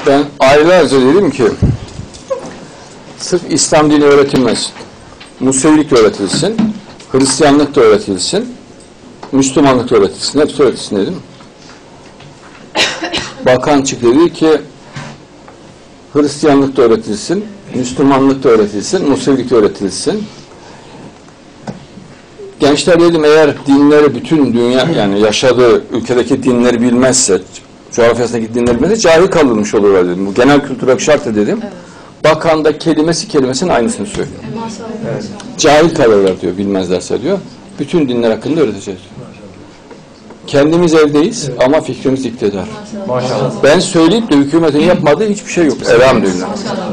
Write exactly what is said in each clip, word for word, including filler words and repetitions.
Ben aylarca dedim ki sırf İslam dini öğretilmesin. Musevilik öğretilsin, Hristiyanlık da öğretilsin, Müslümanlık da öğretilsin, hepsi öğretilsin dedim. Bakan çıktı dedi ki Hristiyanlık da öğretilsin, Müslümanlık da öğretilsin, Musevilik de öğretilsin. Gençler dedim eğer dinleri bütün dünya yani yaşadığı ülkedeki dinleri bilmezse, coğrafyasındaki dinleri bilmezse cahil kalınmış olurlar dedim. Bu genel kültürel şarttır dedim. Evet. Bakan da kelimesi kelimesinin aynısını söylüyor. Evet. Cahil kalırlar diyor, bilmezlerse diyor. Bütün dinler hakkında öğreteceğiz diyor. Kendimiz evdeyiz evet. Ama fikrimiz iktidar. Maşallah. Ben söyleyip de hükümetin yapmadığı hiçbir şey yok. Elhamdülillah.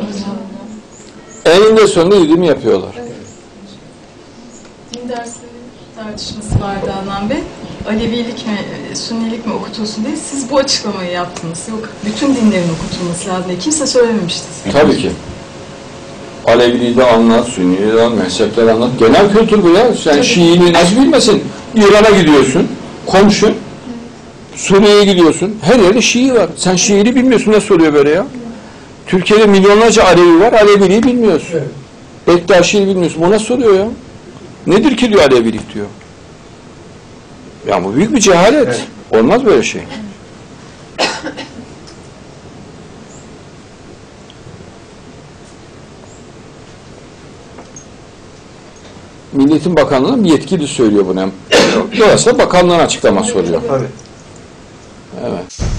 Eninde sonunda yediğimi yapıyorlar. Evet. Din dersleri tartışması vardı Adnan Bey. Alevilik mi, Sünnilik mi okutulsun diye siz bu açıklamayı yaptınız. Yok, bütün dinlerin okutulması lazım diye kimse söylememişti. Tabii ki. Aleviliği de anlat, Sünni'yi de anlat, mezhepleri anlat. Genel kültür bu ya. Sen Şiiliği nasıl bilmesin? İran'a gidiyorsun, komşun. Suriye'ye gidiyorsun. Her yerde Şii var. Sen Şiiliği bilmiyorsun. Nasıl oluyor böyle ya? Türkiye'de milyonlarca Alevi var. Aleviliği bilmiyorsun. Evet. Bektaşi'yi bilmiyorsun. Bu nasıl oluyor ya? Nedir ki diyor Alevilik diyor. Ya bu büyük bir cehalet. Evet. Olmaz böyle şey. Milli Eğitim Bakanlığı'nın bir yetkili söylüyor bunu. Dolayısıyla bakanlığın açıklaması oluyor. Tabii. Evet.